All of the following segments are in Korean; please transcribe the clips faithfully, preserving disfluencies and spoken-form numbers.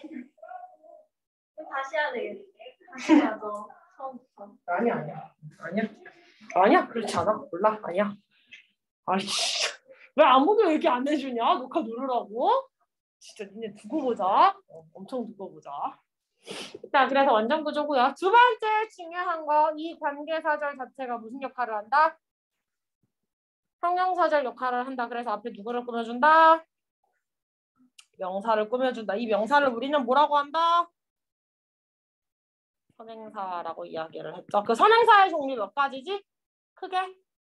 다시 해야 되겠네. 다시 해야죠. 처음부터. 아니야 아니야 아니야 아니야 그렇지 않아. 몰라 아니야. 아이씨 왜 아무도 얘기 안 해주냐? 녹화 누르라고? 진짜 니네 두고 보자. 어, 엄청 두고 보자. 자, 그래서 완전 구조고요. 두 번째 중요한 거, 이 관계사절 자체가 무슨 역할을 한다? 형용사절 역할을 한다. 그래서 앞에 누구를 꾸며준다? 명사를 꾸며준다. 이 명사를 우리는 뭐라고 한다? 선행사라고 이야기를 했죠. 그 선행사의 종류 몇 가지지? 크게?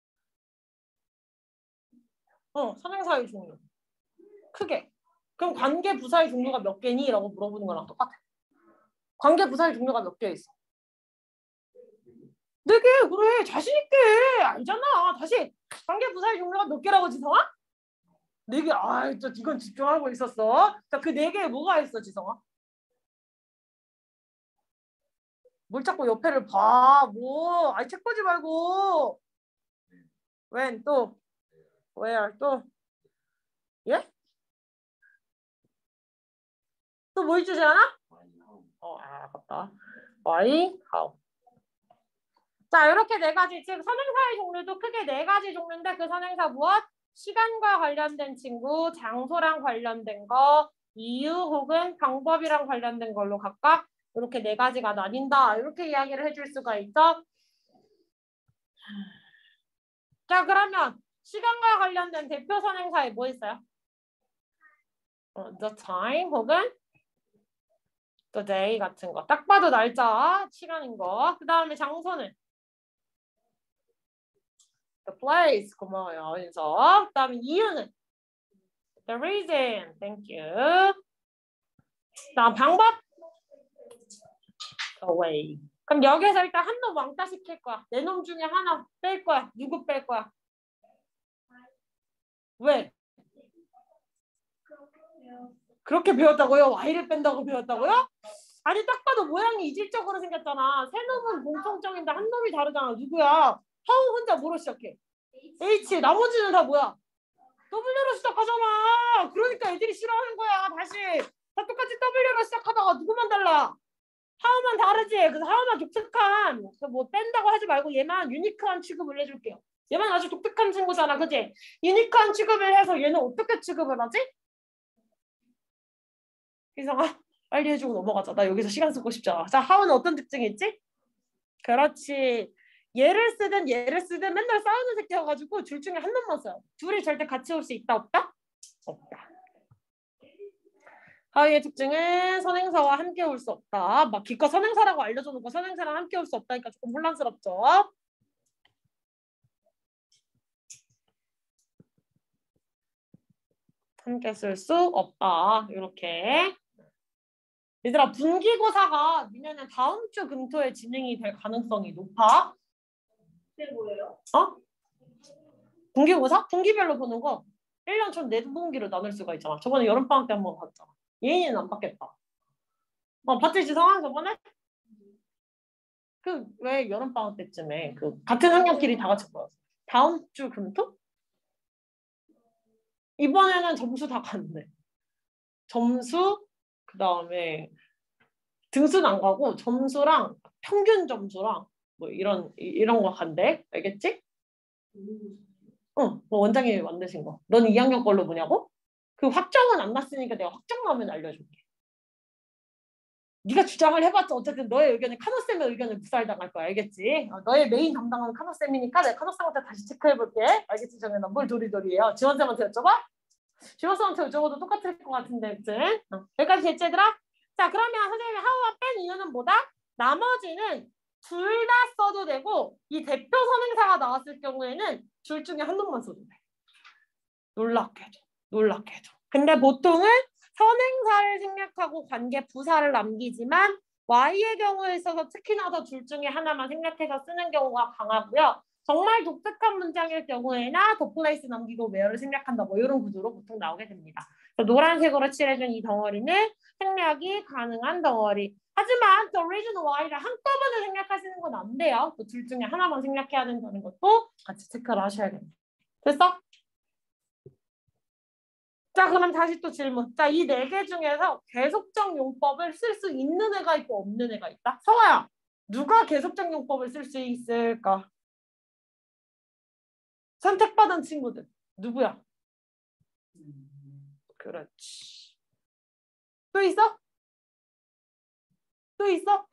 어, 선행사의 종류. 크게. 그럼 관계부사의 종류가 몇 개니? 라고 물어보는 거랑 똑같아. 관계부사의 종류가 몇 개 있어? 네 개. 그래. 자신 있게. 알잖아. 다시. 관계부사의 종류가 몇 개라고 지성아? 네 개. 아, 저 이건 집중하고 있었어. 자, 그 네 개에 뭐가 있어, 지성아? 뭘 자꾸 옆에를 봐. 뭐. 아이, 책 보지 말고. when 또. where 또. 예? 또 뭐 있지, 재현아? 어, 아, 아깝다. why, how. 자, 이렇게 네 가지. 즉, 선행사의 종류도 크게 네 가지 종류인데 그 선행사 무엇? 시간과 관련된 친구, 장소랑 관련된 거, 이유 혹은 방법이랑 관련된 걸로 각각 이렇게 네 가지가 나뉜다. 이렇게 이야기를 해줄 수가 있죠. 자, 그러면 시간과 관련된 대표 선행사에 뭐 있어요? 어, the time 혹은 the day 같은 거. 딱 봐도 날짜, 시간인 거. 그 다음에 장소는 the place. 고마워요, 인석. 그 다음에 이유는 the reason. Thank you. 다음 방법. the way. 그럼 여기서 일단 한 놈 왕따 시킬 거야. 네 놈 중에 하나 뺄 거야. 누구 뺄 거야? 왜? 그렇게 배웠다고요? Y를 뺀다고 배웠다고요? 아니 딱 봐도 모양이 이질적으로 생겼잖아. 세 놈은 공통점인데 한 놈이 다르잖아. 누구야? how 혼자 뭐로 시작해? H. 나머지는 다 뭐야? W로 시작하잖아. 그러니까 애들이 싫어하는 거야. 다시. 다 똑같이 W로 시작하다가 누구만 달라? 하우만 다르지. 그래서 하우만 독특한. 뭐 뺀다고 하지 말고 얘만 유니크한 취급을 해줄게요. 얘만 아주 독특한 친구잖아. 그치? 유니크한 취급을 해서 얘는 어떻게 취급을 하지? 이상아. 빨리 해주고 넘어가자. 나 여기서 시간 쓰고 싶잖아. 자, 하우는 어떤 특징이 있지? 그렇지. 얘를 쓰든 얘를 쓰든 맨날 싸우는 새끼여가지고 둘 중에 한 놈만 써요. 둘이 절대 같이 올 수 있다 없다? 없다. 하위의 특징은 선행사와 함께 올 수 없다. 막 기껏 선행사라고 알려줘 놓고 선행사랑 함께 올 수 없다니까 조금 혼란스럽죠. 함께 쓸 수 없다. 이렇게. 얘들아 분기고사가 니네는 다음 주 금토에 진행이 될 가능성이 높아. 그게 뭐예요? 어? 분기고사? 분기별로 보는 거 일 년 전 네 분기로 나눌 수가 있잖아. 저번에 여름방학 때 한번 봤잖아. 예인이는 안 받겠다. 어, 봤지 지성아 저번에? 그 왜 여름방학 때쯤에 그 같은 학년끼리 다 같이 보였어. 다음 주 금토? 이번에는 점수 다 갔네. 점수 그 다음에 등수는 안 가고 점수랑 평균 점수랑 뭐 이런 이런 거 간대. 알겠지? 응, 뭐 원장님이 만드신 거. 넌 이 학년 걸로 보냐고? 그 확정은 안 났으니까 내가 확정 나면 알려줄게. 네가 주장을 해봤자 어쨌든 너의 의견이 카노쌤의 의견을 묵살당할 거야. 알겠지? 어, 너의 메인 담당은 카노쌤이니까 내가 카노쌤한테 다시 체크해볼게. 알겠지? 정연아 뭘 도리도리해요. 지원쌤한테 여쭤봐? 지원쌤한테 여쭤봐도 똑같을 것 같은데 그치? 어, 여기까지 됐지 얘들아? 자 그러면 선생님이 하우와 뺀 이유는 뭐다? 나머지는 둘 다 써도 되고 이 대표 선행사가 나왔을 경우에는 둘 중에 한 놈만 써도 돼. 놀랍게도. 놀랍게도. 근데 보통은 선행사를 생략하고 관계 부사를 남기지만 Y의 경우에 있어서 특히나 더 둘 중에 하나만 생략해서 쓰는 경우가 강하고요. 정말 독특한 문장일 경우에나 the place 남기고 where를 생략한다. 뭐 이런 구조로 보통 나오게 됩니다. 노란색으로 칠해준 이 덩어리는 생략이 가능한 덩어리. 하지만 the reason why를 한꺼번에 생략하시는 건 안 돼요. 또 둘 중에 하나만 생략해야 된다는 것도 같이 체크를 하셔야겠네요. 됐어? 자, 그럼 다시 또 질문. 자, 이 네 개 중에서 계속적 용법을 쓸 수 있는 애가 있고 없는 애가 있다. 성아야, 누가 계속적 용법을 쓸 수 있을까? 선택받은 친구들. 누구야? 그렇지. 또 있어? 또 있어?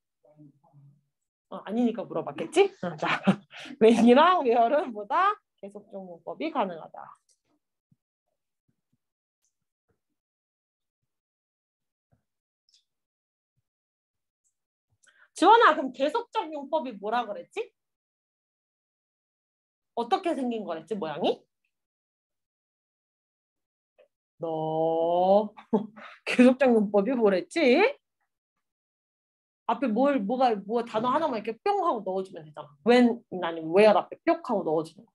어, 아니니까 물어봤겠지? 어, 자, when이랑 where는 뭐다? 계속적 용법이 가능하다. 지원아, 그럼 계속적 용법이 뭐라 그랬지? 어떻게 생긴 거랬지, 모양이? 너 계속적 용법이 뭐랬지? 앞에 뭘 뭐가 뭐 단어 하나만 이렇게 뿅 하고 넣어주면 되잖아. when 아니면 where 앞에 뿅 하고 넣어주는 거.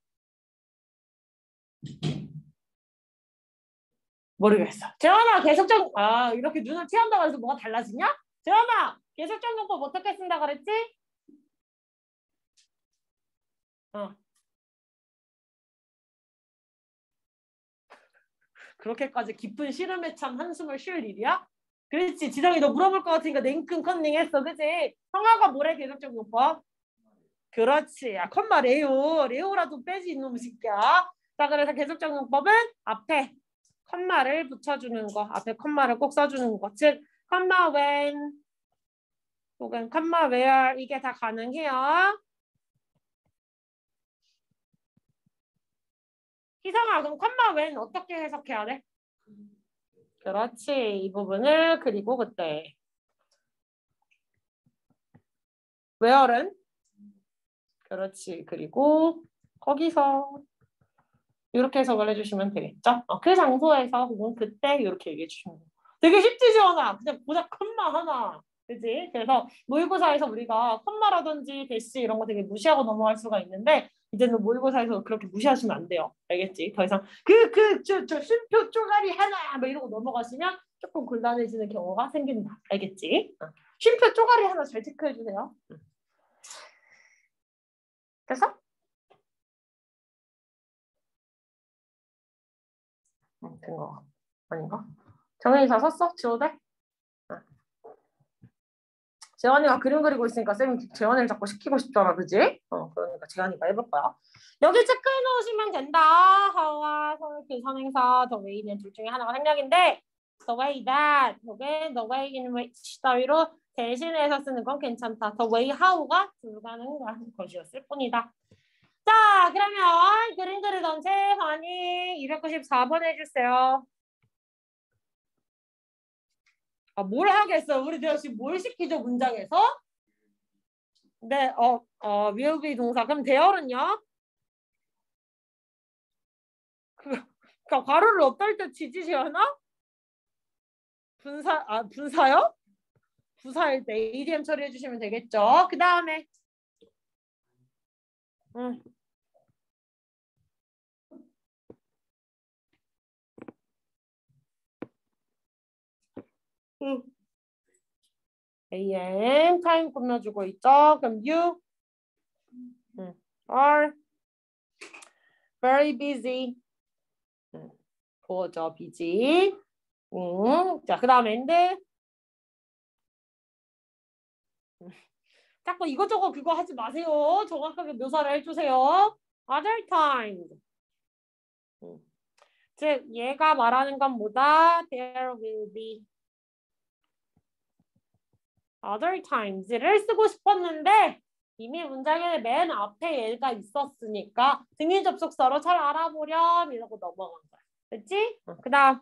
모르겠어. 재현아 계속적 아 이렇게 눈을 튀한다고 해서 뭐가 달라지냐? 재현아 계속적 용법 어떻게 쓴다 그랬지? 어. 그렇게까지 깊은 시름에 찬 한숨을 쉴 일이야? 그렇지. 지성이 너 물어볼 것 같으니까 냉큼 컨닝했어. 그치? 성화가 뭐래 계속적 용법? 그렇지. 아 컴마 레오. 레오라도 빼지 이놈 새끼야. 자 그래서 계속적 용법은 앞에 컴마를 붙여주는 거. 앞에 컴마를 꼭 써주는 거. 즉 컴마 when 혹은 컴마 where 이게 다 가능해요. 희성아 그럼 컴마 when 어떻게 해석해야 돼? 그렇지. 이 부분을 그리고 그때 where는 그렇지. 그리고 거기서 이렇게 해석을 해주시면 되겠죠? 어, 그 장소에서 혹은 그때 이렇게 얘기해 주시면 돼요. 되게 쉽지 지원아. 그냥 보자 컴마 하나. 그지? 그래서 모의고사에서 우리가 컴마라든지 대시 이런 거 되게 무시하고 넘어갈 수가 있는데 이제는 모의고사에서 그렇게 무시하시면 안 돼요. 알겠지? 더 이상 그 그 저 저 쉼표 쪼가리 하나 뭐 이러고 넘어가시면 조금 곤란해지는 경우가 생긴다. 알겠지? 어. 쉼표 쪼가리 하나 잘 체크해 주세요. 됐어? 응, 된 거. 아닌가? 정현이 다 썼어? 지워도 돼? 재환이가 그림 그리고 있으니까 쌤이 재환이를 자꾸 시키고 싶잖아, 그지? 어, 그러니까 재환이가 해볼 거야. 여기 체크해 놓으시면 된다. 하와, 그 선행사, the way는 둘 중에 하나가 생략인데 the way that 혹은 the way in which 따위로 대신해서 쓰는 건 괜찮다. the way how가 불가능한 것이었을 뿐이다. 자, 그러면 그림 그리던 재환이 이백구십사 번 해주세요. 아, 뭘 하겠어? 우리 대현 씨 뭘 시키죠 문장에서? 네, 어, 어, will be 동사. 그럼 대열은요? 그, 그러니까 괄호를 어떨 때 치지 시원아? 분사, 아 분사요? 부사일 때 이디엠 처리해 주시면 되겠죠. 그 다음에, 음. 음. 에이엠 타임 꾸며주고 있죠. 그럼 you 음. are very busy. 음. 보죠, busy. 음. 자, 그 다음에 and 음. 자꾸 이거저거 그거 하지 마세요. 정확하게 묘사를 해주세요. Other times. 음. 즉 얘가 말하는 건 뭐다? There will be other times를 쓰고 싶었는데 이미 문장의 맨 앞에 얘가 있었으니까 등위 접속사로 잘 알아보렴 이러고 넘어간 거야. 됐지? 어, 그 다음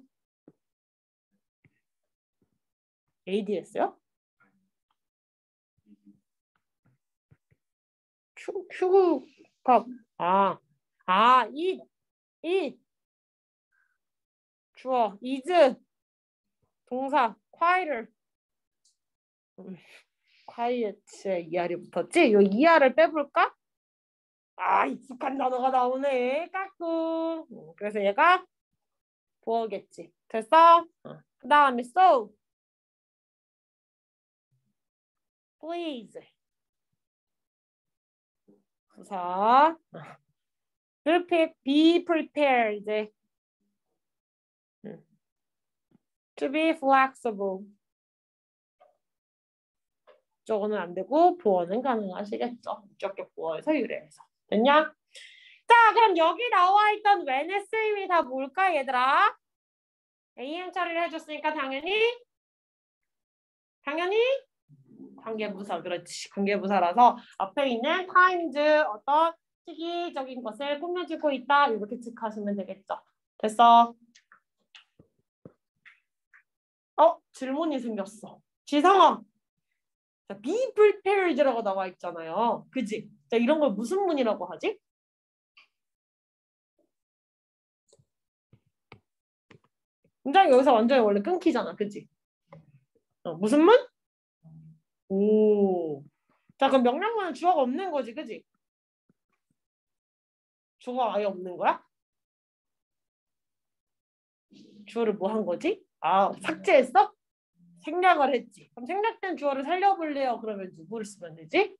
에이디에스요? 큐, 큐가 아, 아, it, it 주어, is 동사, quiet quiet에 이알이 붙었지? 요 이알을 빼볼까? 아, 익숙한 단어가 나오네. 까꿍. 그래서 얘가 부어겠지. 됐어? 어. 그 다음에 so. please. 부사. prepare, be prepared. to be flexible. 저거는 안 되고 보어는 가능하시겠죠. 목적격 보어에서 유래해서. 됐냐? 자, 그럼 여기 나와 있던 when의 쓰임이 다 뭘까, 얘들아? 에이엠 처리를 해줬으니까 당연히 당연히 관계부사. 그렇지. 관계부사라서 앞에 있는 times 어떤 시기적인 것을 꾸며주고 있다. 이렇게 체크하시면 되겠죠. 됐어. 어? 질문이 생겼어. 지성아. 자, be prepared라고 나와 있잖아요. 그지? 자, 이런 걸 무슨 문이라고 하지? 문장이 여기서 완전히 원래 끊기잖아. 그지? 어, 무슨 문? 오. 자, 그럼 명령문은 주어가 없는 거지. 그지? 주어가 아예 없는 거야? 주어를 뭐 한 거지? 아, 삭제했어? 생략을 했지. 그럼 생략된 주어를 살려볼래요? 그러면 누구를 쓰면 되지?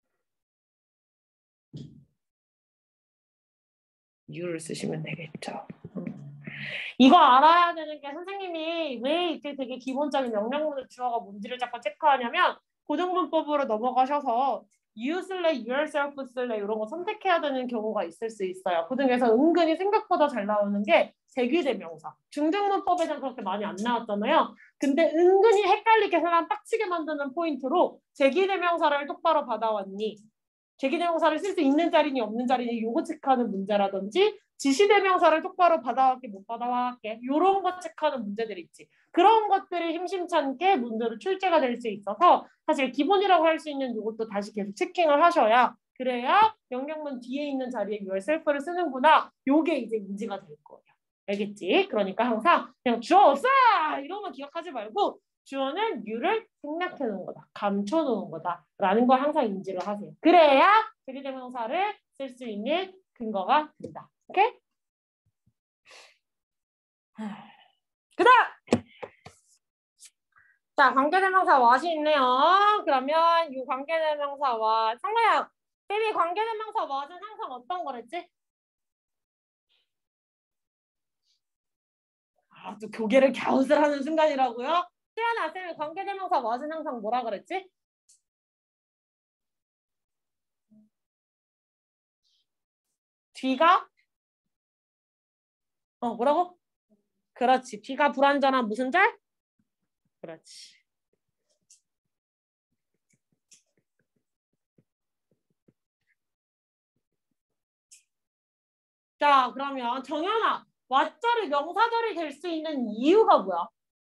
you를 쓰시면 되겠죠. 이거 알아야 되는 게 선생님이 왜 이렇게 되게 기본적인 명령문의 주어가 뭔지를 자꾸 체크하냐면 고등문법으로 넘어가셔서 you 쓸래, yourself 쓸래 이런 거 선택해야 되는 경우가 있을 수 있어요. 고등에서 은근히 생각보다 잘 나오는 게 제귀대명사. 중등문법에는 그렇게 많이 안 나왔잖아요. 근데 은근히 헷갈리게 사람 빡치게 만드는 포인트로 제귀대명사를 똑바로 받아왔니? 제기대명사를 쓸 수 있는 자리니 없는 자리니 요거 체크하는 문제라든지 지시대명사를 똑바로 받아왔게 못 받아왔게 요런 거 체크하는 문제들이 있지. 그런 것들이 힘심찮게 문제로 출제가 될 수 있어서 사실 기본이라고 할 수 있는 요것도 다시 계속 체킹을 하셔야 그래야 명령문 뒤에 있는 자리에 yourself를 쓰는구나. 요게 이제 인지가 될 거예요. 알겠지? 그러니까 항상 그냥 주어 없어! 이런 거 기억하지 말고 주어는 you를 생략해 놓은 거다. 감춰 놓은 거다. 라는 걸 항상 인지를 하세요. 그래야 제기대명사를 쓸 수 있는 근거가 된다. 오케이? 그 다음! 자, 관계대명사 what이 있네요. 그러면 이 관계대명사와 상가야, 쌤이 관계대명사 what은 항상 어떤 거랬지? 아, 또 교계를 갸웃을 하는 순간이라고요? 수연아, 쌤이 관계대명사 what은 항상 뭐라 그랬지? 뒤가? 어, 뭐라고? 그렇지. 뒤가 불완전한 무슨 절? 그렇지. 자, 그러면 정연아, 왓절이 명사절이 될 수 있는 이유가 뭐야?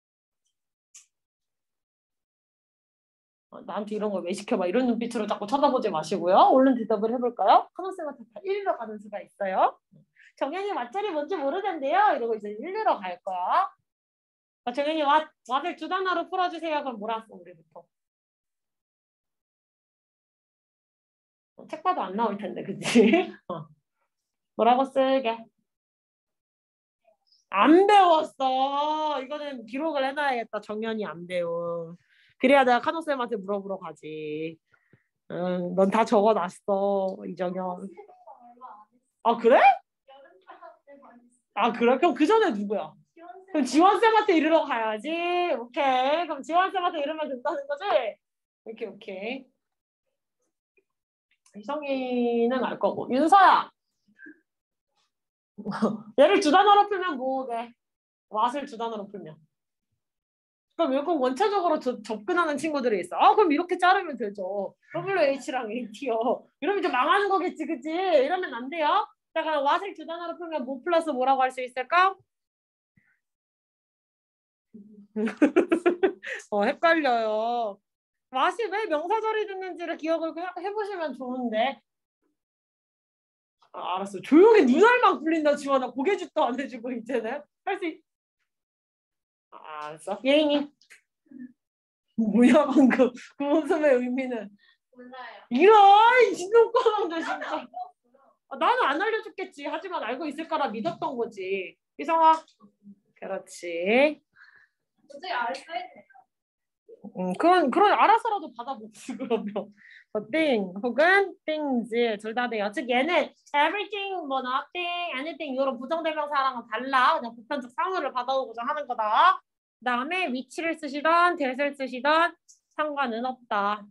어, 나한테 이런 걸 왜 시켜봐? 이런 눈빛으로 자꾸 쳐다보지 마시고요. 얼른 대답을 해볼까요? 카노쌤한테 다 일리러 가는 수가 있어요. 정연이 왓절이 뭔지 모르던데요? 이러고 이제 일리러 갈 거야. 아, 정연이 왓, 왓을 두 단어로 풀어주세요. 그럼 뭐라 써, 우리부터? 어, 책 봐도 안 나올 텐데, 그치? 어. 뭐라고 쓰게? 안 배웠어. 이거는 기록을 해놔야겠다. 정연이 안 배워. 그래야 내가 카노쌤한테 물어보러 가지. 응, 넌 다 적어놨어, 이정현. 아, 그래? 아, 그래? 그럼 그 전에 누구야? 그럼 지원쌤한테 이르러 가야지. 오케이. 그럼 지원쌤한테 이르면 된다는 거지? 오케이, 오케이. 이성이는 알 거고. 윤서야. 얘를 두 단어로 풀면 뭐게? 왓을 두 단어로 풀면. 그럼 이건 원차적으로 저, 접근하는 친구들이 있어. 아, 그럼 이렇게 자르면 되죠. 더블유에이치랑 에이티요. 이러면 좀 망하는 거겠지, 그치? 이러면 안 돼요. 자, 그럼 왓을 두 단어로 풀면 뭐 플러스 뭐라고 할 수 있을까? 어, 헷갈려요. 왓이 왜 명사절이 됐는지를 기억을 그냥 해보시면 좋은데. 아, 알았어. 조용히 눈알만 굴린다, 지원아. 고개짓도 안 해주고 이제는. 할 수 있... 아, 알았어. 예인이. 뭐야 방금 그 모습의 의미는? 몰라요. 이런 진동권한데 진짜. 아, 나는 안 알려줬겠지. 하지만 알고 있을 거라 믿었던 거지. 이성아. 그렇지. 도저히 알 수 있네. 음, 그런 그런 알아서라도 받아보지 그러면. 뭐 thing 혹은 things 둘 다 돼요. 즉 얘는 everything, 뭐 nothing, anything 이런 부정대명사랑은 달라. 그냥 보편적 상호를 받아오고자 하는 거다. 그다음에 위치를 쓰시던 that을 쓰시던 상관은 없다.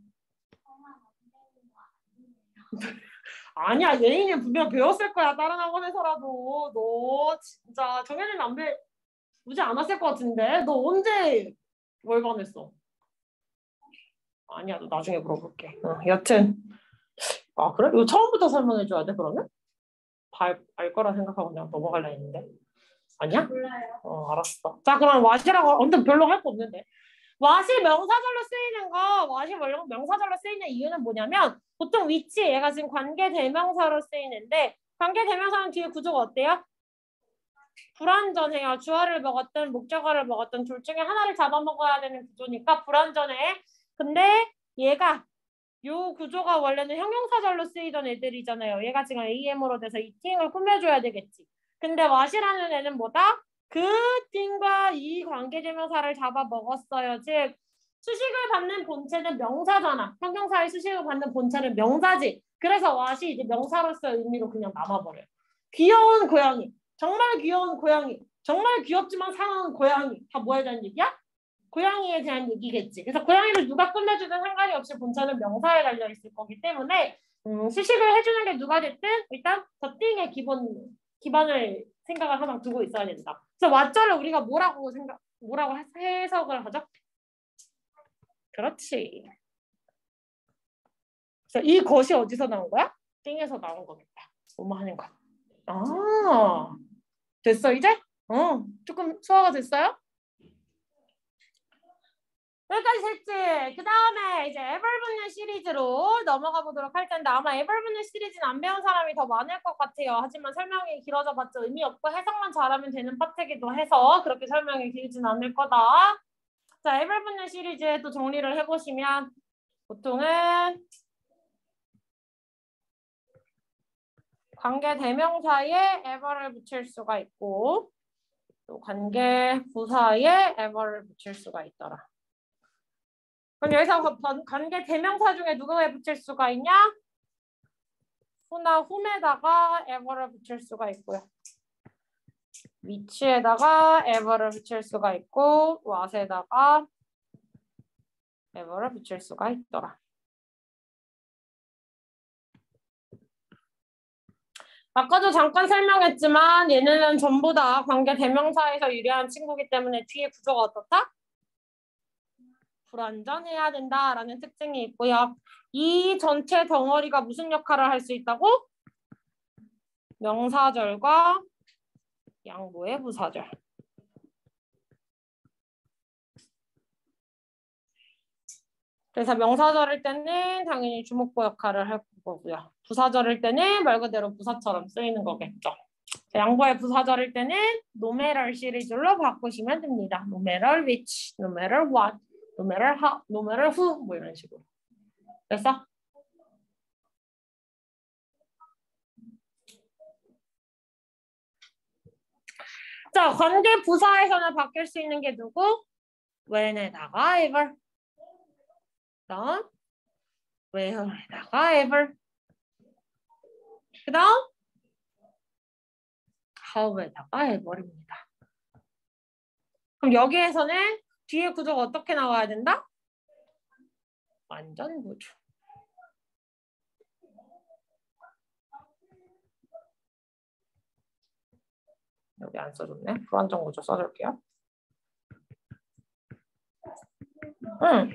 아니야, 예인이 분명 배웠을 거야. 다른 학원에서라도. 너 진짜 정현이는 안 배, 보지 않았을 것 같은데. 너 언제 월반했어? 아니야, 너 나중에 물어볼게. 어, 여튼. 아, 그래? 이거 처음부터 설명해줘야 돼, 그러면? 다 알 거라 생각하고 그냥 넘어갈라 했는데. 아니야? 몰라요. 어, 알았어. 자, 그럼 what이라고, 완전 별로 할 거 없는데. what이 명사절로 쓰이는 거, what이 명사절로 쓰이는 이유는 뭐냐면, 보통 위치, 얘가 지금 관계대명사로 쓰이는데, 관계대명사는 뒤에 구조가 어때요? 불완전해요. 주어를 먹었든 목적어를 먹었든 둘 중에 하나를 잡아먹어야 되는 구조니까 불완전해. 근데 얘가 요 구조가 원래는 형용사절로 쓰이던 애들이잖아요. 얘가 지금 에이엠으로 돼서 이 팅을 꾸며줘야 되겠지. 근데 what이라는 애는 뭐다? 그 팅과 이 관계대명사를 잡아먹었어요. 즉 수식을 받는 본체는 명사잖아. 형용사의 수식을 받는 본체는 명사지. 그래서 what이 이제 명사로서의 의미로 그냥 남아버려요. 귀여운 고양이. 정말 귀여운 고양이. 정말 귀엽지만 사는 고양이. 다 뭐에 대한 얘기야? 고양이에 대한 얘기겠지. 그래서 고양이를 누가 꾸며주든 상관이 없이 본체는 명사에 달려있을 거기 때문에 음, 수식을 해주는 게 누가 됐든 일단 더 띵의 기본, 기반을 생각을 하나 두고 있어야 된다. 그래서 왓절을 우리가 뭐라고 생각, 뭐라고 해석을 하죠? 그렇지. 그래서 이 것이 어디서 나온 거야? 띵에서 나온 거겠다. 뭐뭐 하는 것. 아, 됐어 이제? 어, 조금 소화가 됐어요? 여기까지 됐지? 그 다음에 이제 에벌분류 시리즈로 넘어가 보도록 할 텐데 아마 에벌분류 시리즈는 안 배운 사람이 더 많을 것 같아요. 하지만 설명이 길어져 봤자 의미 없고 해석만 잘하면 되는 파트이기도 해서 그렇게 설명이 길진 않을 거다. 자, 에벌분류 시리즈에도 정리를 해보시면 보통은 관계 대명사에 ever를 붙일 수가 있고 또 관계 부사에 ever를 붙일 수가 있더라. 그럼 여기서 관계 대명사 중에 누구에 붙일 수가 있냐? 후나 whom에다가 ever를 붙일 수가 있고요. 위치에다가 ever를 붙일 수가 있고 what에다가 ever를 붙일 수가 있더라. 아까도 잠깐 설명했지만 얘네는 전부 다 관계 대명사에서 유래한 친구이기 때문에 뒤에 구조가 어떻다? 불완전해야 된다라는 특징이 있고요. 이 전체 덩어리가 무슨 역할을 할 수 있다고? 명사절과 양보의 부사절. 그래서 명사절일 때는 당연히 주목보 역할을 할 거고요. 부사절일 때는 말 그대로 부사처럼 쓰이는 거겠죠. 양보의 부사절일 때는 no matter 시리즈로 바꾸시면 됩니다. no matter which, no matter what, no matter how, no matter who 뭐 이런 식으로. 됐어? 자, 관계 부사에서는 바뀔 수 있는 게 누구? when에다가 ever. 그다음 where에다가 ever. 그다음 how에다가 ever입니다. 그럼 여기에서는 뒤에 구조가 어떻게 나와야 된다? 완전 구조. 여기 안 써줬네. 불완전 구조 써줄게요. 응.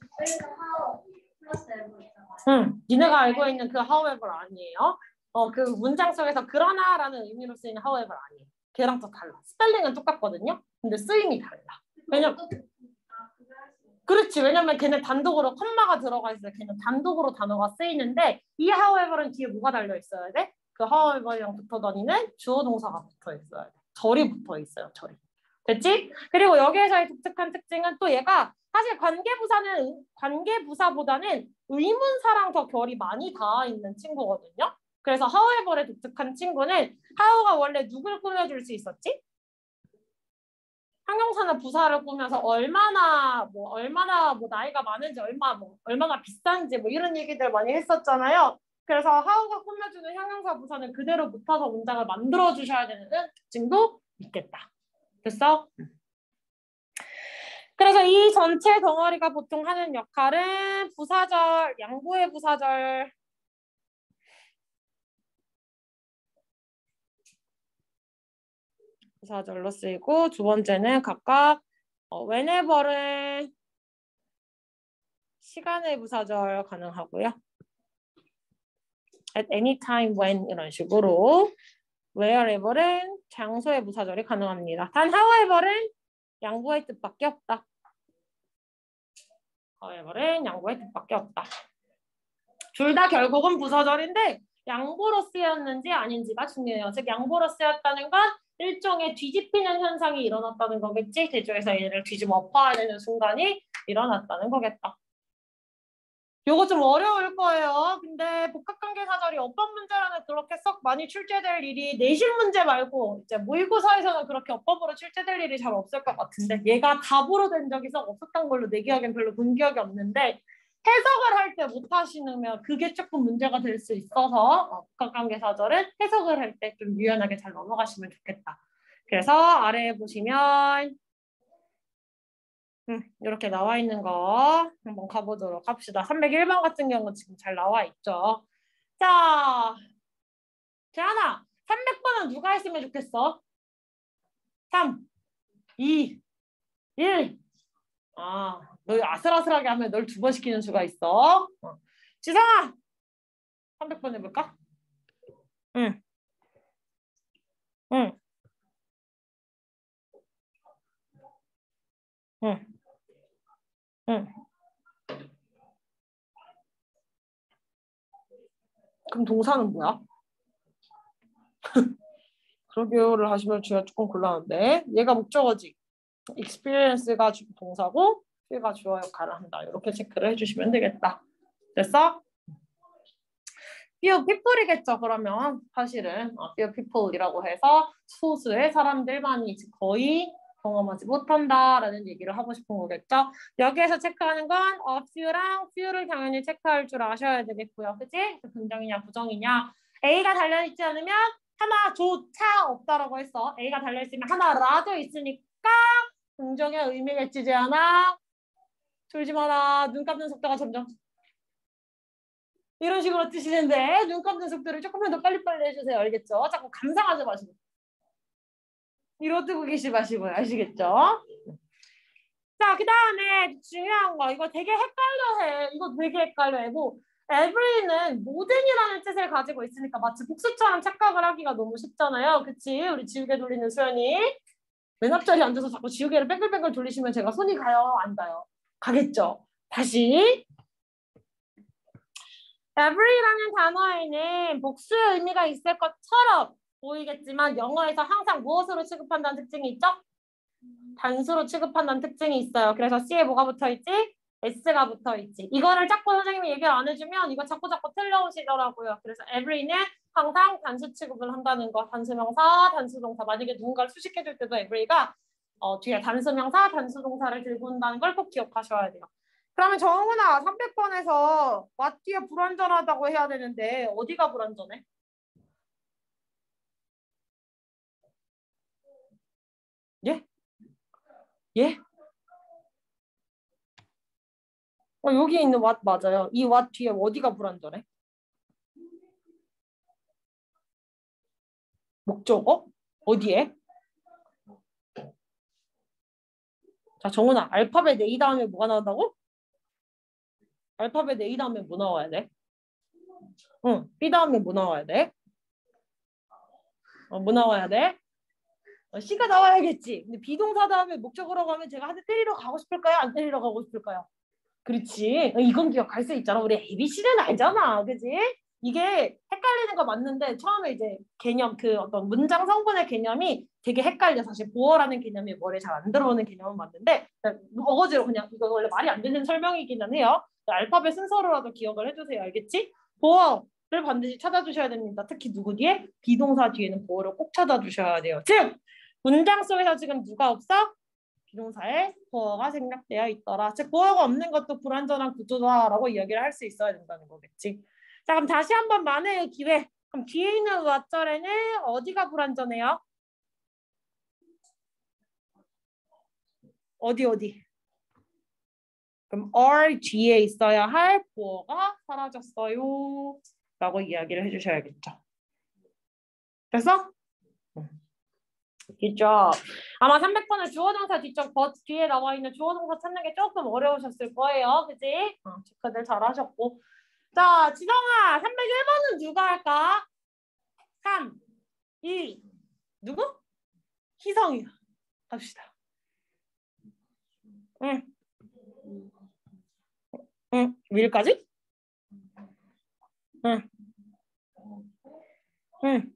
응. 니네가 알고 있는 그 however 아니에요. 어, 그 문장 속에서 그러나라는 의미로 쓰이는 however 아니에요. 걔랑 또 달라. 스펠링은 똑같거든요. 근데 쓰임이 달라. 왜냐면 그렇지. 왜냐면 걔는 단독으로 컴마가 들어가 있어요. 걔는 단독으로 단어가 쓰이는데 이 however는 뒤에 뭐가 달려 있어야 돼? 그 however랑 붙어 다니는 주어 동사가 붙어 있어야 돼. 절이 붙어 있어요. 절이. 됐지? 그리고 여기에서의 독특한 특징은 또 얘가 사실 관계부사는 관계부사보다는 의문사랑 더 결이 많이 닿아 있는 친구거든요. 그래서 however의 독특한 친구는 how가 원래 누굴 꾸며줄 수 있었지? 형용사나 부사를 꾸며서 얼마나 뭐 얼마나 뭐 나이가 많은지 얼마 뭐 얼마나 비싼지 뭐 이런 얘기들 많이 했었잖아요. 그래서 how가 꾸며주는 형용사 부사는 그대로 붙어서 문장을 만들어 주셔야 되는 특징도 있겠다. 됐어? 그래서 이 전체 덩어리가 보통 하는 역할은 부사절, 양보의 부사절. 부사절로 쓰이고 두 번째는 각각 어, whenever는 시간의 부사절 가능하고요. at any time when 이런 식으로 wherever는 장소의 부사절이 가능합니다. 단 however는 양보의 뜻밖에 없다. however는 양보의 뜻밖에 없다. 둘 다 결국은 부사절인데 양보로 쓰였는지 아닌지가 중요해요. 즉 양보로 쓰였다는 건 일종의 뒤집히는 현상이 일어났다는 거겠지. 대조해서 얘를 뒤집어 엎어야 되는 순간이 일어났다는 거겠다. 요거 좀 어려울 거예요. 근데 복합관계사절이 어법 문제라는 그렇게 썩 많이 출제될 일이 내신 문제 말고 이제 모의고사에서는 그렇게 어법으로 출제될 일이 잘 없을 것 같은데 얘가 답으로 된 적이 썩 없었던 걸로 내 기억엔 별로 본 기억이 없는데 해석을 할 때 못하시면 그게 조금 문제가 될 수 있어서 어, 복합관계사절은 해석을 할 때 좀 유연하게 잘 넘어가시면 좋겠다. 그래서 아래에 보시면 음, 이렇게 나와 있는 거 한번 가보도록 합시다. 삼백일 번 같은 경우 지금 잘 나와 있죠. 자, 재하나, 삼백 번은 누가 했으면 좋겠어? 삼, 이, 일. 아, 너 아슬아슬하게 하면 널 두 번 시키는 수가 있어. 어. 지성아, 삼백 번 해볼까? 응. 응. 응. 응. 그럼 동사는 뭐야? 그러게요를 하시면 주어 조금 곤란한데 얘가 목적어지. experience가 동사고 feel가 주어 역할을 한다. 이렇게 체크를 해주시면 되겠다. 됐어? few people이겠죠. 그러면 사실은 어, few people이라고 해서 소수의 사람들만이 거의 경험하지 못한다라는 얘기를 하고 싶은 거겠죠. 여기에서 체크하는 건 a few랑 few를 당연히 체크할 줄 아셔야 되겠고요. 그치? 긍정이냐 부정이냐. A가 달려있지 않으면 하나조차 없다라고 했어. A가 달려있으면 하나라도 있으니까 긍정의 의미겠지, 재하나? 졸지 마라. 눈 감는 속도가 점점 이런 식으로 뜨시는데 눈 감는 속도를 조금만 더 빨리빨리 해주세요. 알겠죠? 자꾸 감상하지 마시고 이러 뜨고 계시 마시고요. 아시겠죠? 자, 그 다음에 중요한 거 이거 되게 헷갈려해. 이거 되게 헷갈려해. 뭐 every는 모든이라는 뜻을 가지고 있으니까 마치 복수처럼 착각을 하기가 너무 쉽잖아요. 그치? 우리 지우개 돌리는 수연이 맨 앞자리에 앉아서 자꾸 지우개를 뱅글뱅글 돌리시면 제가 손이 가요? 안 가요? 가겠죠? 다시 every라는 단어에는 복수의 의미가 있을 것처럼 보이겠지만 영어에서 항상 무엇으로 취급한다는 특징이 있죠? 단수로 취급한다는 특징이 있어요. 그래서 C에 뭐가 붙어있지? S가 붙어있지. 이거를 자꾸 선생님이 얘기를 안 해주면 이거 자꾸 자꾸 틀려오시더라고요. 그래서 every는 항상 단수 취급을 한다는 거. 단수명사, 단수동사. 만약에 누군가를 수식해줄 때도 every가 어, 뒤에 단수명사, 단수동사를 들고 온다는 걸 꼭 기억하셔야 돼요. 그러면 정훈아 삼백 번에서 what 뒤에 불완전하다고 해야 되는데 어디가 불완전해? 예? 예? 어, 여기 있는 what 맞아요. 이 what 뒤에 어디가 불완전해? 목적어? 어디에? 자, 정훈아 알파벳 A 다음에 뭐가 나온다고? 알파벳 A 다음에 뭐 나와야 돼? 응, B 다음에 뭐 나와야 돼? 어, 뭐 나와야 돼? 어, C가 나와야겠지. 근데 비동사 다음에 목적어로 가면 제가 한 대 때리러 가고 싶을까요? 안 때리러 가고 싶을까요? 그렇지. 어, 이건 기억할 수 있잖아. 우리 에이비씨는 알잖아. 그지? 이게 헷갈리는 거 맞는데 처음에 이제 개념 그 어떤 문장 성분의 개념이 되게 헷갈려. 사실 보어라는 개념이 머리에 잘 안 들어오는 개념은 맞는데 어거지로 그냥 이거 원래 말이 안 되는 설명이기는 해요. 알파벳 순서로라도 기억을 해주세요. 알겠지? 보어를 반드시 찾아주셔야 됩니다. 특히 누구 뒤에? 비동사 뒤에는 보어를 꼭 찾아주셔야 돼요. 즉 문장 속에서 지금 누가 없어? 비동사에 보어가 생략되어 있더라. 즉 보어가 없는 것도 불완전한 구조다라고 이야기를 할 수 있어야 된다는 거겠지. 자 그럼 다시 한번 만회의 기회. 그럼 뒤에 있는 what절에는 어디가 불완전해요? 어디 어디? 그럼 are 뒤에 있어야 할 보어가 사라졌어요. 라고 이야기를 해주셔야겠죠. 됐어? good job. 아마 삼백 번의 주어동사 뒤쪽 but 뒤에 나와 있는 주어동사 찾는 게 조금 어려우셨을 거예요. 그치? 어, 체크들 잘 하셨고. 자, 지성아, 삼백일 번은 누가 할까? 삼, 이, 누구? 희성이야. 갑시다. 응. 응. 밀까지? 응. 응.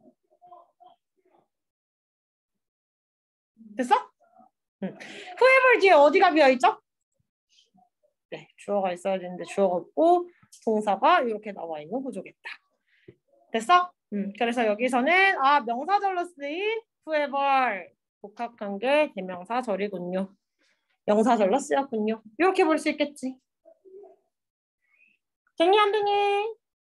됐어? 응. whoever 뒤에 어디가 비어있죠? 네, 주어가 있어야 되는데 주어가 없고 동사가 이렇게 나와 있는 구조겠다. 됐어? 음, 그래서 여기서는 아 명사절로 쓰인 whoever 복합관계 대명사절이군요. 명사절로 쓰였군요. 이렇게 볼 수 있겠지. 정리 한둥이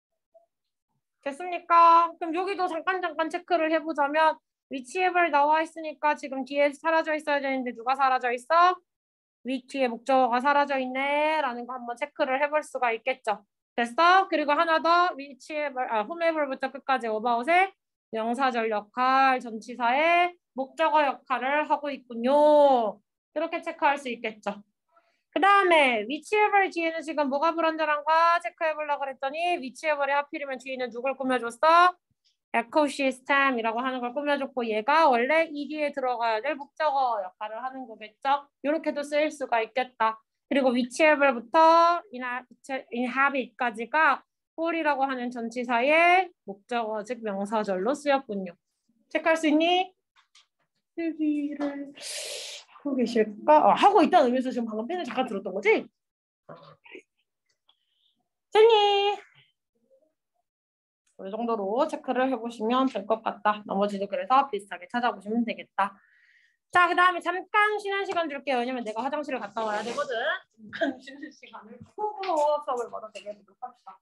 됐습니까? 그럼 여기도 잠깐 잠깐 체크를 해보자면 whichever 나와 있으니까 지금 뒤에 사라져 있어야 되는데 누가 사라져 있어? which의 목적어가 사라져 있네 라는 거 한번 체크를 해볼 수가 있겠죠. 됐어? 그리고 하나 더 whichever, 아, whomever부터 끝까지 about의 명사절 역할, 전치사의 목적어 역할을 하고 있군요. 이렇게 체크할 수 있겠죠. 그 다음에 whichever 뒤에는 지금 뭐가 불완전한가 체크해보려고 그랬더니 whichever에 하필이면 뒤에는 누굴 꾸며줬어? 에코시스템이라고 하는 걸 꾸며줬고 얘가 원래 이 뒤에 들어가야 될 목적어 역할을 하는 거겠죠. 이렇게도 쓰일 수가 있겠다. 그리고 whichever부터 inhabit까지가 for이라고 하는 전치사의 목적어 즉 명사절로 쓰였군요. 체크할 수 있니? 필기를 하고 계실까? 어, 하고 있다는 의미에서 지금 방금 펜을 잠깐 들었던 거지? 됐니? 이 정도로 체크를 해보시면 될 것 같다. 나머지도 그래서 비슷하게 찾아보시면 되겠다. 자, 그 다음에 잠깐 쉬는 시간 줄게요. 왜냐면 내가 화장실을 갔다 와야 되거든. 잠깐 쉬는 시간을 푹 수업을 받아 되게 해보도록 합시다.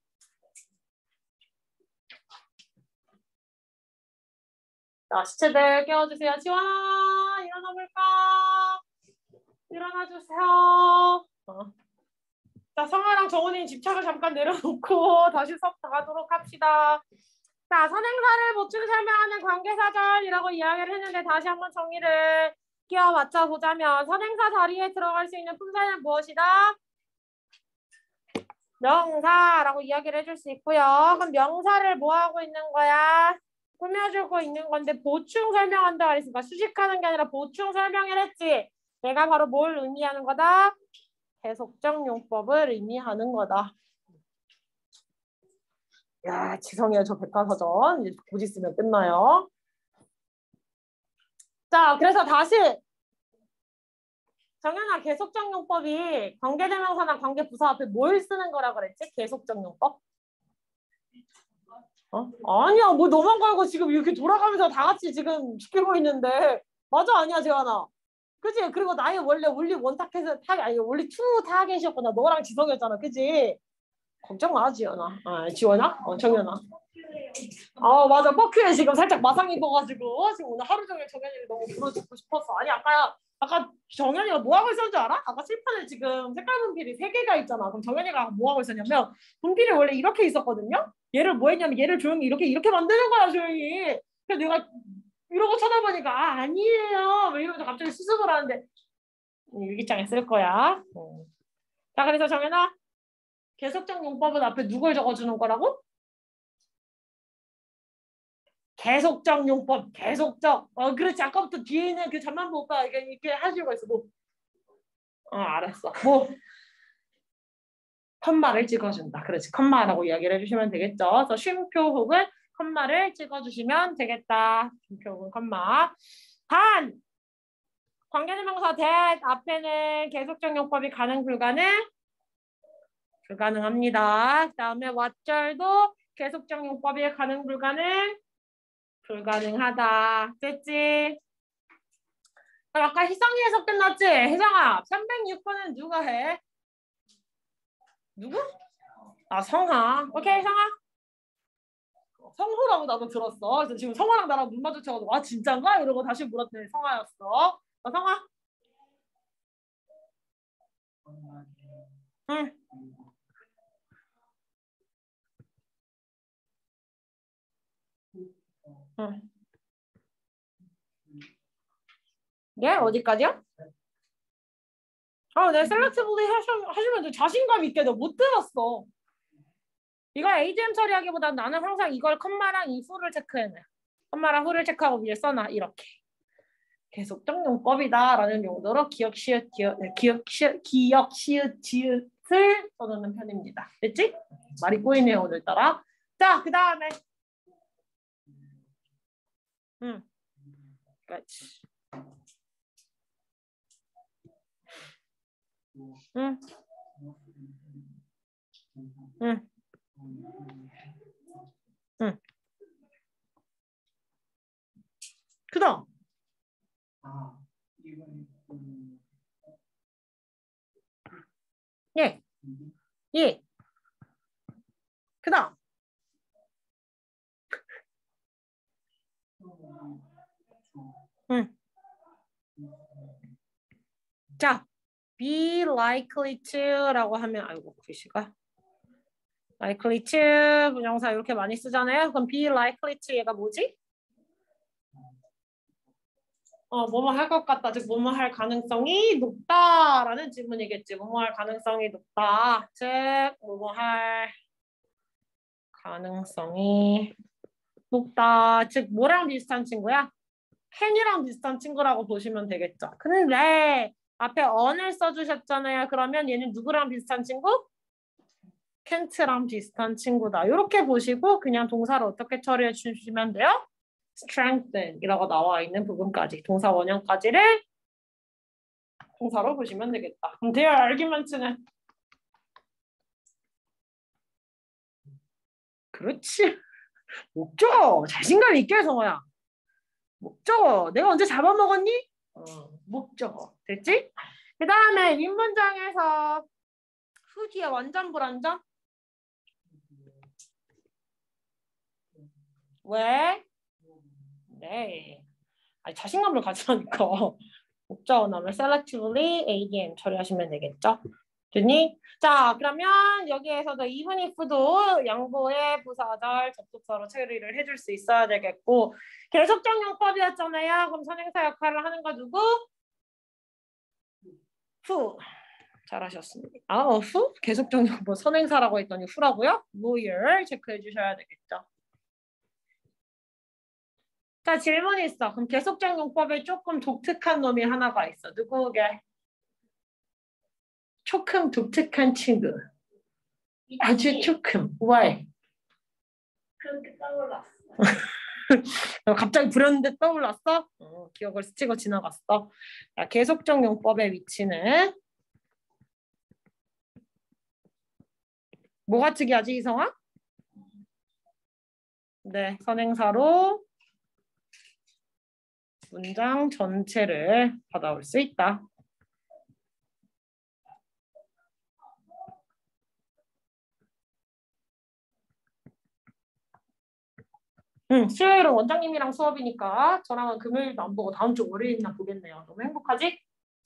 자, 시체들 깨워주세요. 지원아, 일어나 볼까? 일어나 주세요. 어. 자, 성아랑 정훈이 집착을 잠깐 내려놓고 다시 수업 나가도록 합시다. 자, 선행사를 보충 설명하는 관계사절이라고 이야기를 했는데 다시 한번 정의를 끼워 맞춰 보자면 선행사 자리에 들어갈 수 있는 품사는 무엇이다? 명사라고 이야기를 해줄 수 있고요. 그럼 명사를 뭐 하고 있는 거야? 꾸며주고 있는 건데 보충 설명한다 그랬으니까 수식하는 게 아니라 보충 설명을 했지. 내가 바로 뭘 의미하는 거다? 계속적 용법을 의미하는 거다. 야, 지성이야, 저 백과사전 이제 곧 있으면 끝나요. 자, 그래서 다시 정연아, 계속적 용법이 관계대명사나 관계부사 앞에 뭘 쓰는 거라 그랬지? 계속적 용법? 어? 아니야, 뭐 너만 걸고 지금 이렇게 돌아가면서 다 같이 지금 시키고 있는데 맞아, 아니야, 재환아. 그치? 그리고 나의 원래 원리 원타겟은 타겟 아니 원리 투 타겟이었구나. 너랑 지성이었잖아, 그치? 걱정 마, 지연아. 아, 지원아? 어, 정연아. 아, 맞아. 퍼큐에 지금 살짝 마상 입어가지고 지금 오늘 하루 종일 정연이를 너무 불러주고 싶었어. 아니, 아까 아까 정연이가 뭐 하고 있었는 줄 알아? 아까 칠판에 지금 색깔 분필이 세 개가 있잖아. 그럼 정연이가 뭐 하고 있었냐면 분필이 원래 이렇게 있었거든요. 얘를 뭐 했냐면 얘를 조용히 이렇게 이렇게 만드는 거야, 조용히. 그래서 내가 이러고 쳐다보니까 아, 아니에요. 왜 이러면서 갑자기 수습을 하는데 일기장에 쓸 거야. 어. 자, 그래서 정연아 계속적 용법은 앞에 누굴 적어주는 거라고? 계속적 용법, 계속적. 어, 그렇지. 아까부터 뒤에 있는 그 잠만보 오빠 이렇게, 이렇게 하시고 있어. 뭐. 어, 알았어. 뭐. 컴마를 찍어준다. 그렇지. 컴마라고 이야기를 해주시면 되겠죠. 그래서 쉼표 혹은 컴마를 찍어주시면 되겠다. 쉼표 혹은 컴마. 단! 관계대명사 that 앞에는 계속적 용법이 가능 불가능? 불가능합니다. 그 다음에 왓절도 계속적 용법이 가능 불가능? 불가능하다. 됐지? 그럼 아까 희성이에서 끝났지? 혜정아, 삼백육 번은 누가 해? 누구? 아, 성아. 오케이, 성아. 성호라고 나도 들었어. 그래서 지금 성아랑 나랑 눈 마주쳐가지고 아, 진짠가? 이러고 다시 물었더니 성아였어. 어, 성아. 응. 응. 예, 어디까지요? 아, 네, 셀렉티브리 하시면 돼. 자신감 있게 너 못 들었어. 이걸 에이지엠 처리하기보다 나는 항상 이걸 컴마랑 이 후를 체크해내. 컴마랑 후를 체크하고 위에 써놔. 이렇게. 계속적 용법이다라는 용도로 기억, 시읒, 기억, 기억, 시읒, 기억, 시읒, 지읒을 써놓는 편입니다. 됐지? 말이 꼬이네요, 오늘따라. 자, 그 다음에. 응. 그렇지. 응. 응. 응. 그 다음. 예. 예. 그 다음. 응. 자, be likely to라고 하면 아이고 글씨가 likely to 부정사 이렇게 많이 쓰잖아요. 그럼 be likely to 얘가 뭐지? 어, 뭐뭐 할 것 같다. 즉 뭐뭐 할 가능성이 높다라는 질문이겠지. 뭐뭐 할 가능성이 높다. 즉 뭐뭐 할 가능성이 높다. 즉 뭐랑 비슷한 친구야? can이랑 비슷한 친구라고 보시면 되겠죠. 근데 앞에 on을 써주셨잖아요. 그러면 얘는 누구랑 비슷한 친구? can't랑 비슷한 친구다. 이렇게 보시고 그냥 동사를 어떻게 처리해 주시면 돼요? strengthen이라고 나와 있는 부분까지 동사 원형까지를 동사로 보시면 되겠다. 그럼 their argument는 그렇지. 목적 자신감 있게 성호야. 목적 내가 언제 잡아먹었니? 어, 목적 됐지? 그 다음에 윗문장에서 후 뒤에 완전 불완전? 왜? 네. 아니, 자신감을 가지라니까. 목적 원어를 selectively 에이디엠 처리하시면 되겠죠? 됐니? 자, 그러면 여기에서도 even if도 양보의 부사절 접속사로 처리를 해줄 수 있어야 되겠고 계속적 용법이었잖아요. 그럼 선행사 역할을 하는 거 누구? 후. 잘하셨습니다. 아, 어, 후? 계속적 용법 선행사라고 했더니 후라고요? lawyer 체크해 주셔야 되겠죠. 자, 질문이 있어. 그럼 계속적 용법에 조금 독특한 놈이 하나가 있어. 누구게? 조금 독특한 친구. 아주 조금. 왜? 그렇게 떠올랐어. 갑자기 불현듯 떠올랐어? 어, 기억을 스치고 지나갔어. 자, 계속적 용법의 위치는 뭐가 특이하지, 이성아? 네, 선행사로 문장 전체를 받아올 수 있다. 응, 수요일은 원장님이랑 수업이니까 저랑은 금요일도 안 보고 다음 주 월요일이나 보겠네요. 너무 행복하지?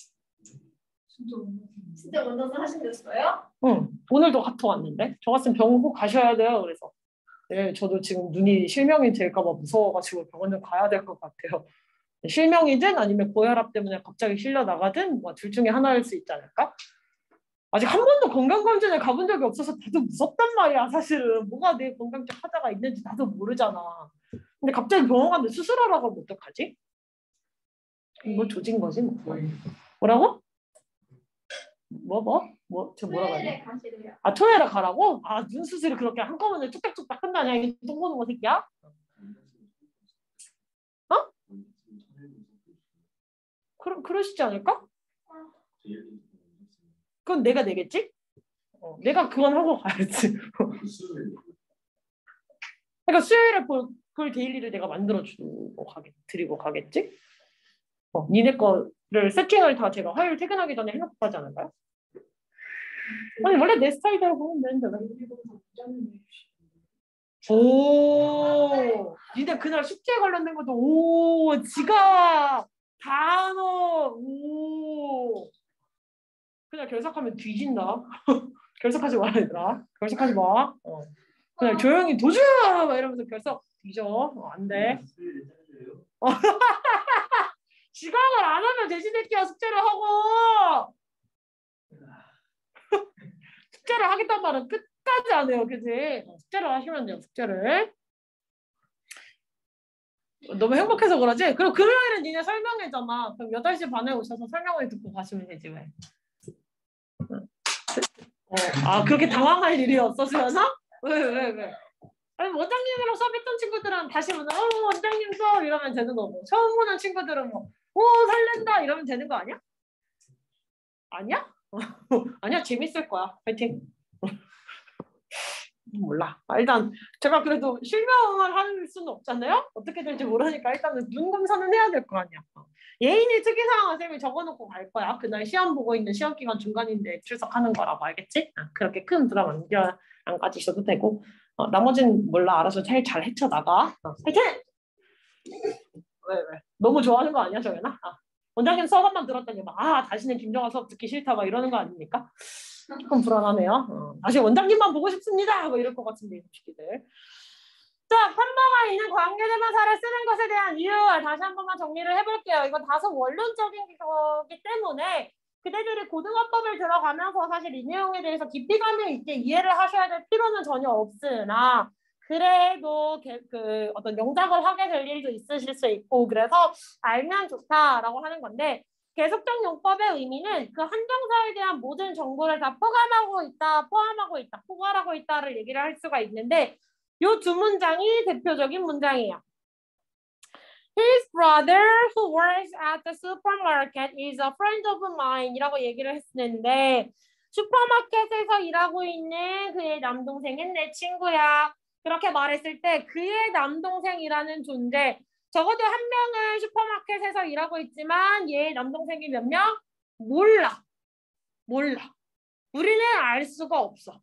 진짜 원장님 하신댔어요? 응, 오늘도 카톡 왔는데 저 같으면 병원 꼭 가셔야 돼요. 그래서 네, 저도 지금 눈이 실명이 될까 봐 무서워가지고 병원 좀 가야 될 것 같아요. 실명이든 아니면 고혈압 때문에 갑자기 실려 나가든 뭐 둘 중에 하나일 수 있지 않을까? 아직 한 번도 건강검진을 가본 적이 없어서 나도 무섭단 말이야. 사실은 뭐가 내 건강적 하자가 있는지 나도 모르잖아. 근데 갑자기 병원 갔는데 수술하라고 하면 어떡하지? 뭐 조진 거지 뭐. 뭐라고? 뭐 뭐? 뭐? 저 뭐라고 하냐? 토요일에 가시래요. 아 토요일에 가라고? 아 눈 수술을 그렇게 한꺼번에 뚝딱뚝딱 한다냐? 이게 똥 보는 거 새끼야? 어? 그러, 그러시지 않을까? 그건 내가 내겠지? 어, 내가 그건 하고 가야지. 그러니까 수요일에 볼, 볼 데일리를 내가 만들어주고 가겠, 드리고 가겠지? 어, 니네 거를 세팅을 다 제가 화요일 퇴근하기 전에 해놓고 가지 않을까요? 아니 원래 내 스타일대로 보면 되는데 오 니네 그날 숙제 관련된 것도 오 지갑 단어 오 그냥 결석하면 뒤진다. 결석하지 마 얘들아. 결석하지 마. 어. 그냥 조용히 도주 막 이러면서 결석 뒤져. 어, 안 돼. 어. 지각을 안 하면 돼지 새끼야. 숙제를 하고. 숙제를 하겠다는 말은 끝까지 안 해요. 그지? 숙제를 하시면 돼요. 숙제를. 너무 행복해서 그러지? 그리고 금요일은 니네 설명회잖아. 그럼 여덟 시 반에 오셔서 설명회 듣고 가시면 되지 왜? 어, 아 그렇게 당황할 일이 없었으면서? 왜 왜 왜? 아니 원장님이랑 수업했던 친구들은 다시 보면 어 원장님 수업 이러면 되는 거고 처음 보는 친구들은 뭐 오 설렌다 이러면 되는 거 아니야? 아니야? 아니야 재밌을 거야. 파이팅. 몰라. 아, 일단 제가 그래도 실명을 할 수는 없잖아요. 어떻게 될지 모르니까 일단은 눈 검사는 해야 될 거 아니야. 예인이 특이사항은 쌤이 적어놓고 갈 거야. 그날 시험 보고 있는 시험 기간 중간인데 출석하는 거라고 알겠지? 아, 그렇게 큰 부담 안, 안 가지셔도 되고 어, 나머지는 몰라. 알아서 제일 잘 헤쳐나가. 어, 화이팅! 왜 왜? 너무 좋아하는 거 아니야 정연아? 아, 원장님 수업 한 번 들었더니 막 아 다시는 김정아 수업 듣기 싫다 막 이러는 거 아닙니까? 조금 불안하네요. 어, 다시 원장님만 보고 싶습니다. 뭐 이럴 것 같은데 이 새끼들. 자, 판모가 있는 관계대명사를 쓰는 것에 대한 이유 다시 한 번만 정리를 해볼게요. 이건 다소 원론적인 거기 때문에 그대들이 고등어법을 들어가면서 사실 이 내용에 대해서 깊이감 있게 이해를 하셔야 될 필요는 전혀 없으나 그래도 그 어떤 영작을 하게 될 일도 있으실 수 있고 그래서 알면 좋다라고 하는 건데 계속적 용법의 의미는 그 한정사에 대한 모든 정보를 다 포함하고 있다, 포함하고 있다, 포괄하고 있다를 얘기를 할 수가 있는데 이 두 문장이 대표적인 문장이에요. His brother who works at the supermarket is a friend of mine 이라고 얘기를 했는데 슈퍼마켓에서 일하고 있는 그의 남동생은 내 친구야. 그렇게 말했을 때 그의 남동생이라는 존재 적어도 한 명은 슈퍼마켓에서 일하고 있지만 얘의 남동생이 몇 명? 몰라. 몰라. 우리는 알 수가 없어.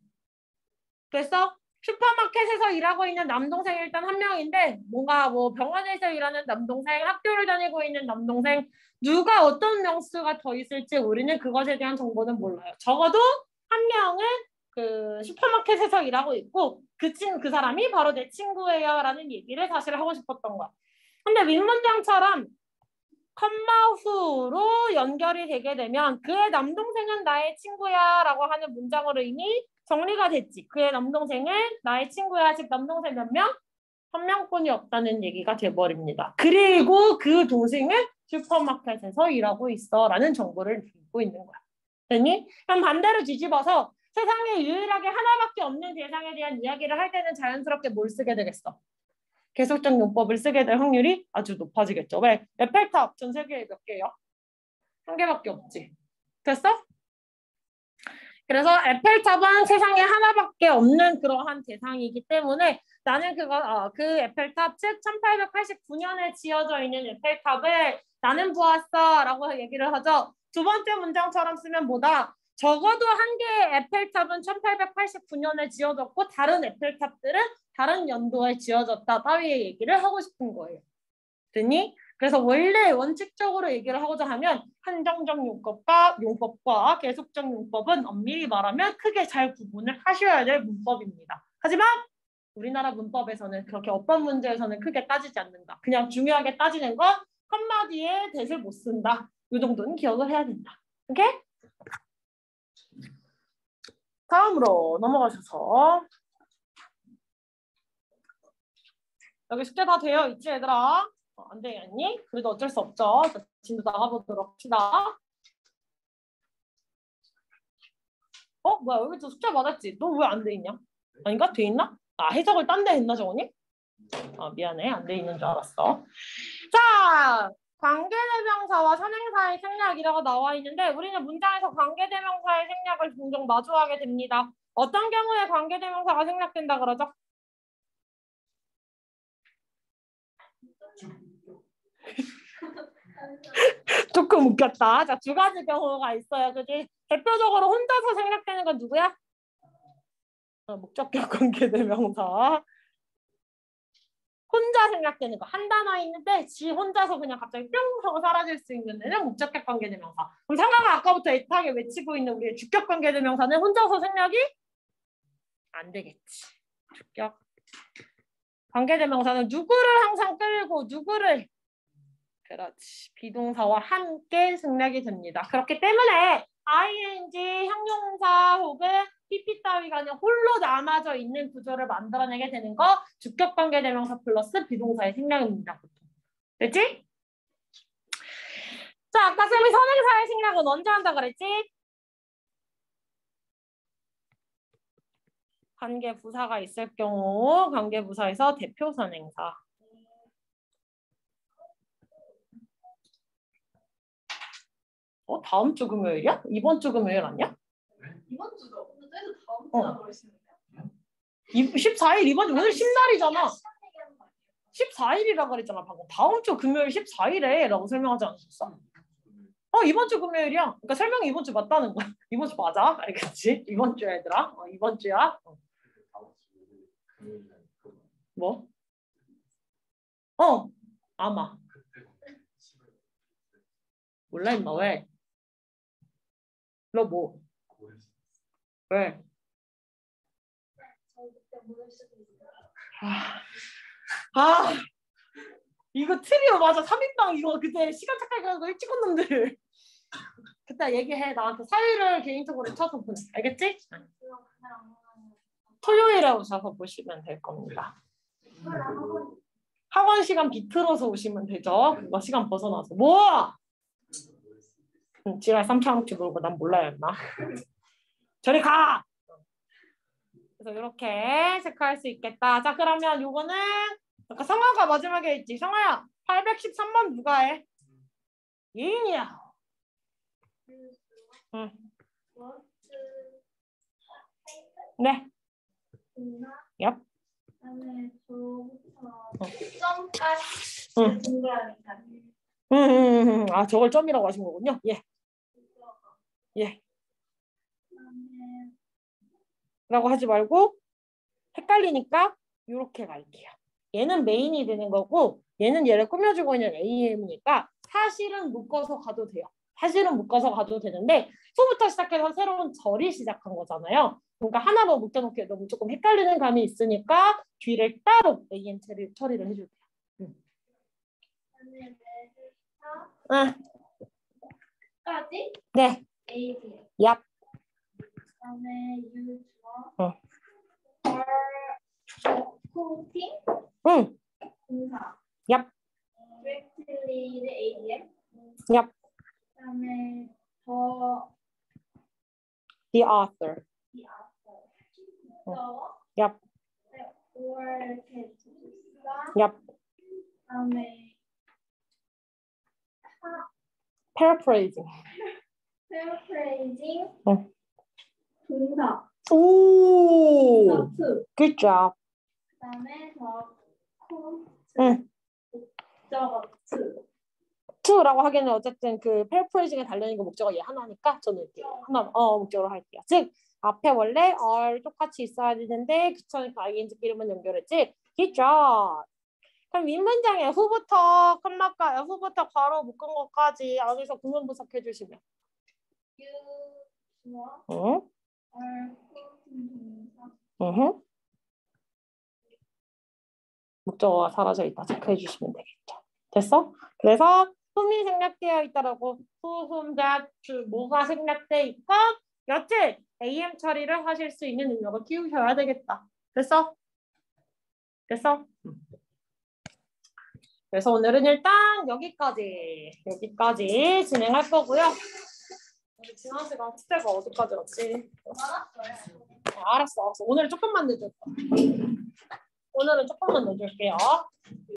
그래서 슈퍼마켓에서 일하고 있는 남동생이 일단 한 명인데 뭔가 뭐 병원에서 일하는 남동생, 학교를 다니고 있는 남동생 누가 어떤 명수가 더 있을지 우리는 그것에 대한 정보는 몰라요. 적어도 한 명은 그 슈퍼마켓에서 일하고 있고 그, 친, 그 사람이 바로 내 친구예요 라는 얘기를 사실 하고 싶었던 거야. 근데 윗문장처럼 컴마 후로 연결이 되게 되면 그의 남동생은 나의 친구야 라고 하는 문장으로 이미 정리가 됐지. 그의 남동생은 나의 친구야. 즉 남동생 몇 명? 한 명뿐이 없다는 얘기가 돼버립니다. 그리고 그 동생은 슈퍼마켓에서 일하고 있어 라는 정보를 주고 있는 거야. 됐니? 그럼 반대로 뒤집어서 세상에 유일하게 하나밖에 없는 대상에 대한 이야기를 할 때는 자연스럽게 뭘 쓰게 되겠어? 계속적 용법을 쓰게 될 확률이 아주 높아지겠죠. 왜? 에펠탑 전 세계에 몇 개예요? 한 개밖에 없지. 됐어? 그래서 에펠탑은 세상에 하나밖에 없는 그러한 대상이기 때문에 나는 그거 어, 그 에펠탑 즉 천팔백팔십구 년에 지어져 있는 에펠탑을 나는 보았어 라고 얘기를 하죠. 두 번째 문장처럼 쓰면 뭐다? 적어도 한 개의 에펠탑은 천팔백팔십구 년에 지어졌고 다른 에펠탑들은 다른 연도에 지어졌다 따위의 얘기를 하고 싶은 거예요. 됐니? 그래서 원래 원칙적으로 얘기를 하고자 하면 한정적 용법과 용법과 계속적 용법은 엄밀히 말하면 크게 잘 구분을 하셔야 될 문법입니다. 하지만 우리나라 문법에서는 그렇게 어떤 문제에서는 크게 따지지 않는다. 그냥 중요하게 따지는 건 한마디에 대를 못 쓴다. 이 정도는 기억을 해야 된다. 오케이? 다음으로 넘어가셔서 여기 숙제 다 되어 있지 얘들아? 어, 안 되겠니? 그래도 어쩔 수 없죠. 진도 나가보도록 합시다. 어? 뭐야 여기 또 숙제 받았지? 너 왜 안 돼 있냐? 아닌가? 돼 있나? 아 해석을 딴 데 했나 정원이? 아 미안해 안 돼 있는 줄 알았어. 자 관계대명사와 선행사의 생략이라고 나와 있는데 우리는 문장에서 관계대명사의 생략을 종종 마주하게 됩니다. 어떤 경우에 관계대명사가 생략된다 그러죠? 조금 웃겼다. 자, 두 가지 경우가 있어요. 그지? 대표적으로 혼자서 생략되는 건 누구야? 어, 목적격 관계대명사. 혼자 생략되는 거. 한 단어 있는데 지 혼자서 그냥 갑자기 뿅 하고 사라질 수 있는 애는 목적격 관계대명사. 그럼 상아가 아까부터 애타게 외치고 있는 우리의 주격 관계대명사는 혼자서 생략이 안 되겠지. 주격 관계대명사는 누구를 항상 끌고 누구를 그렇지. 비동사와 함께 생략이 됩니다. 그렇기 때문에 아이엔지, 형용사 혹은 피피 따위가 그냥 홀로 남아져 있는 구조를 만들어내게 되는 거 주격관계대명사 플러스 비동사의 생략입니다. 됐지? 자, 아까 쌤이 선행사의 생략은 언제 한다 그랬지? 관계부사가 있을 경우 관계부사에서 대표 선행사. 어, 다음 주 금요일이야? 이번 주 금요일 아니야? 이번 주죠. 근데 쟤도 다음 주라 어. 그러시는데요? 십사 일 이번 주 오늘 십날이잖아. 십사 일이라 그랬잖아 방금. 다음 주 금요일 십사 일에 라고 설명하지 않았었어? 어 이번 주 금요일이야. 그러니까 설명이 이번 주 맞다는 거야. 이번 주 맞아. 알겠지? 이번 주야 얘들아. 어, 이번 주야. 어. 뭐? 어 아마. 몰라 임마 왜? 너 뭐? 왜? 아, 아 이거 트리오 맞아. 삼 인방 이거 그때 시간 착각해 가지고 일찍 온 놈들. 그때 얘기해. 나한테 사일을 개인적으로 쳐서 보내. 알겠지? 토요일에 오셔서 보시면 될 겁니다. 학원 시간 비틀어서 오시면 되죠. 그거 시간 벗어나서. 뭐? 응, 지랄 삼천원치 물고 난 몰라요 임마. 저리 가! 그래서 이렇게 체크할 수 있겠다. 자 그러면 요거는 아까 성화가 마지막에 있지. 성화야 팔백십삼 번 누가 해? 예인이야. 응. 네. 얍. 점까지 응. 동그라미까지. 음, 음, 음. 아 저걸 점이라고 하신 거군요. 예. 예. 라고 하지 말고 헷갈리니까 이렇게 갈게요. 얘는 메인이 되는 거고 얘는 얘를 꾸며주고 있는 에이엠이니까 사실은 묶어서 가도 돼요. 사실은 묶어서 가도 되는데 소부터 시작해서 새로운 절이 시작한 거잖아요. 그러니까 하나로 묶여놓기에 너무 조금 헷갈리는 감이 있으니까 뒤를 따로 에이엠 처리, 처리를 해줄게요. 응. 응. 까지? 네. 에이디. 얍. 그다음에 유주어. 어. 코팅. 응. 동사. 얍. directly 에이디엠. 얍. 그다음에 더 The author. the author. 더 얍. or 이렇게 주사. 얍. 그다음에 Paraphrasing. paraphrasing. 응. 동사. 오. to. Good job. 그다음에 더 코트. 응. 목적어 to. to라고 하기에는 어쨌든 그 paraphrasing에 달려있는 거 목적어 얘 하나니까 저는 이렇게 하나 어 목적어로 할게요. 즉 앞에 원래 are 똑같이 있어야 되는데 귀찮으니까 ing끼리만 연결했지. Good job. 그럼 윗문장에 who부터 컴마가 who부터 괄호 묶은 것까지 여기서 구문 분석해 주시면. 유주어. 응? or 코팅 동사. 응. 목적어가 사라져 있다 체크해 주시면 되겠죠. 됐어? 그래서 whom이 생략되어 있다라고 who, whom, that, 뭐가 생략돼 있고 여튼 에이엠 처리를 하실 수 있는 능력을 키우셔야 되겠다. 됐어? 됐어? 그래서 오늘은 일단 여기까지 여기까지 진행할 거고요. 우리 지난 시간 숙제가 어디까지 갔지? 알았어요. 어, 알았어, 알았어. 오늘 조금만 늦을 거야. 오늘은 조금만 늦을게요.